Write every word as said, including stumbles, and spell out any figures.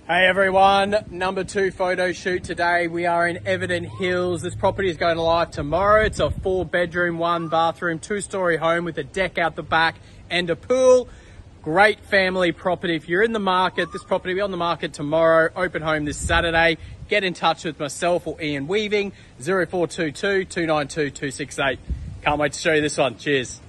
Hey everyone, number two photo shoot today. We are in Everton Hills. This property is going live tomorrow. It's a four bedroom, one bathroom, two story home with a deck out the back and a pool. Great family property. If you're in the market, this property will be on the market tomorrow, open home this Saturday. Get in touch with myself or Ian Weaving, zero four two two, two nine two, two six eight. Can't wait to show you this one. Cheers.